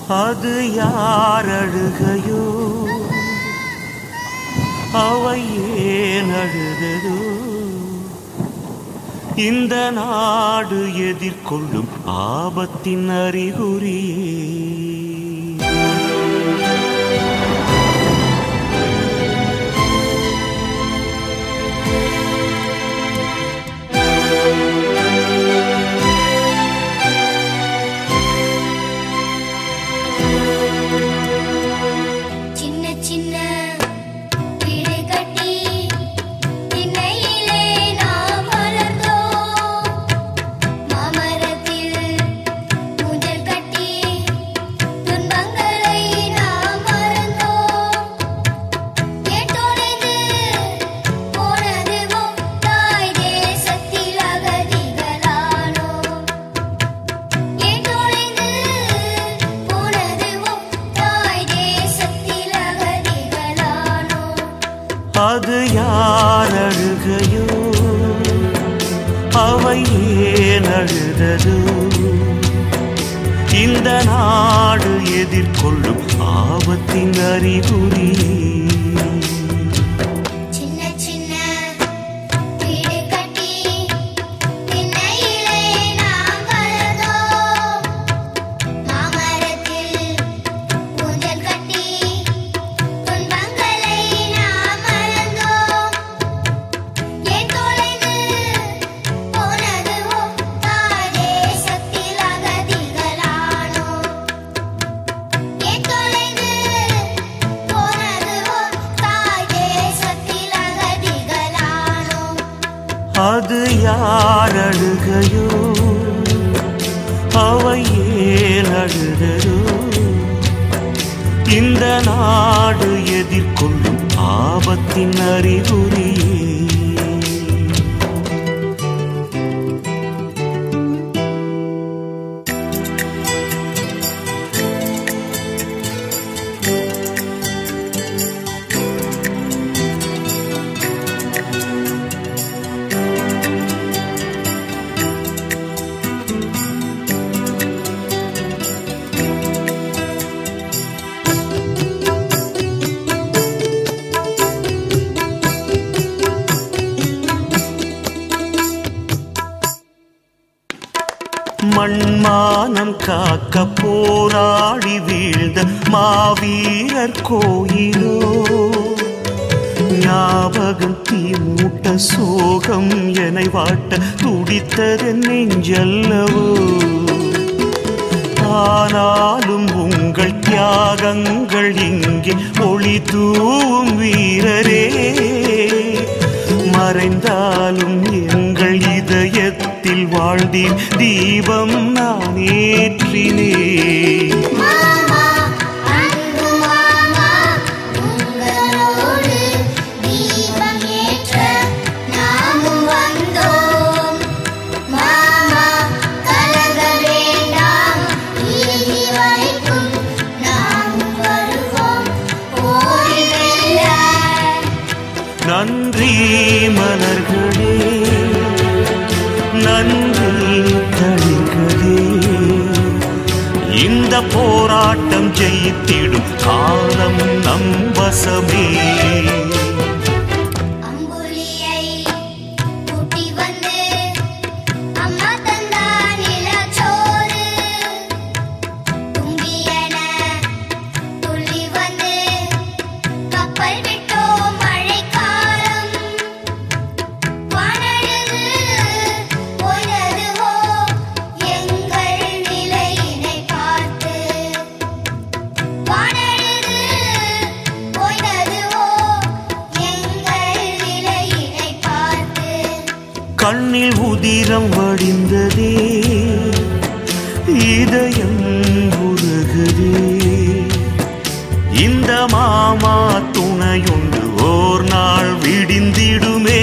அது யார் அழுகையோ அவை ஏன் அழுததோ இந்த நாடு எதிர்கொள்ளும் ஆபத்தின் அறிகுறியே அது யார் அழுகையோ அவை ஏன் அழுததோ இந்த நாடு எதிர்கொள்ளும் ஆபத்தின் அறிகுறியே அது யார் அழுகையோ அவை ஏன் அழுததோ இந்த நாடு எதிர்கொள்ளும் ஆபத்தின் அறிகுறியே மண்மானம் காக்க போராடி வீழ்ந்த மாவீரர் கோயிலோ ஞாபகம் தீமூட்ட சோகம் என வாட்ட துடித்ததன் நெஞ்சல்லவோ ஆனாலும் உங்கள் தியாகங்கள் இங்கே ஒளி தூவும் வீரரே மறைந்தாலும் எங்கள் இதயத்தில் வாழ்ந்தேன் தீபம் நான் ஏற்றினேன் நன்றி மலர்களே நன்றி தளிர்களே இந்த போராட்டம் ஜெயித்திடும் காலம் நம் வசமே கண்ணில் உதிரம் வடிந்ததே இதயம் உருகுதே இந்த மாமா துணையுண்டு ஓர் நாள் விடிந்திடுமே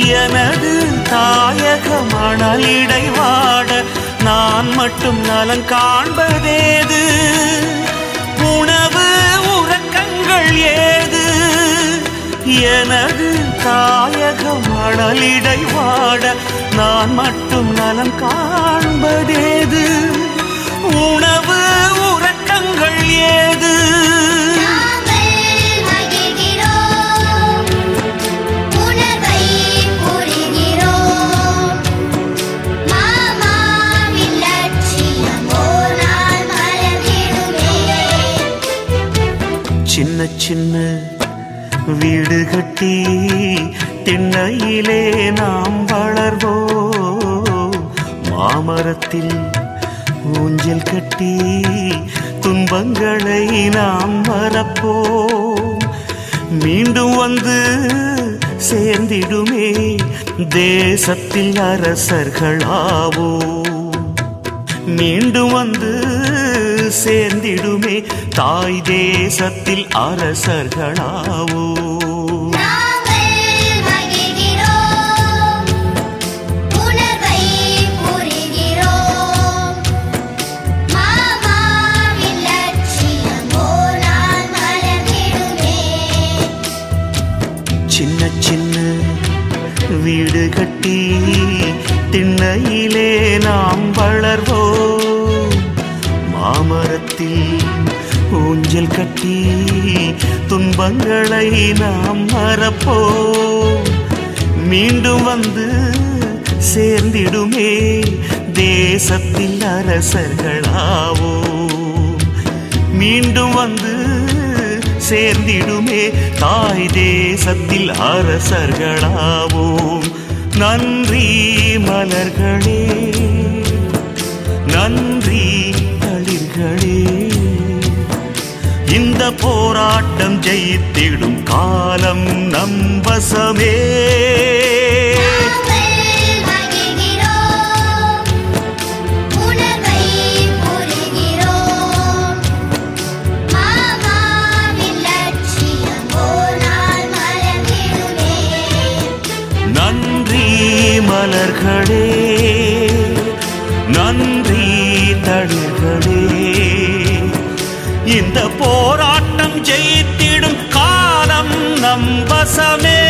எனது தாயக மணலிடை வாட நான் மட்டும் நலன் காண்பதேது? உணவு உறக்கங்கள் ஏது? எனது தாயக மணலிடை வாட நான் மட்டும் நலம் காண்பதேது? உணவு உறக்கங்கள் ஏது? சின்ன சின்ன வீடு கட்டி திண்ணையிலே நாம் வளர்வோம். மாமரத்தில் ஊஞ்சல் கட்டி துன்பங்களை நாம் மறப்போம். மீண்டும் வந்து சேர்ந்திடுமே தேசத்தில் அரசர்களாவோம். மீண்டும் வந்து சேர்ந்திடுமே தாய் தேசத்தில் அரசர்களாவோம். சின்ன சின்ன வீடு கட்டி திண்ணையிலே நாம் வளர்வோம். மாமரத்தில் ஊஞ்சல் கட்டி துன்பங்களை நாம் மறப்போம். மீண்டும் வந்து சேர்ந்திடுமே தேசத்தில் அரசர்களாவோம். மீண்டும் வந்து சேர்ந்திடுமே தாய் தேசத்தில் அரசர்களாவோம். நன்றி மலர்களே, நன்றி தளிர்களே. இந்த போராட்டம் ஜெயித்திடும் காலம் நம் வசமே. மலர்களே, நன்றி தளிர்களே. இந்த போராட்டம் ஜெயித்திடும் காலம் நம் வசமே.